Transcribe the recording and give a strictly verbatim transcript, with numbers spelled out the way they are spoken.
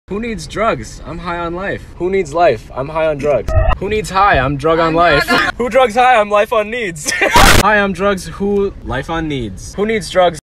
Who needs drugs? I'm high on life. Who needs life? I'm high on drugs. Who needs high? I'm drug on life. Who drugs high? I'm life on needs. High on drugs. Who life on needs? Who needs drugs?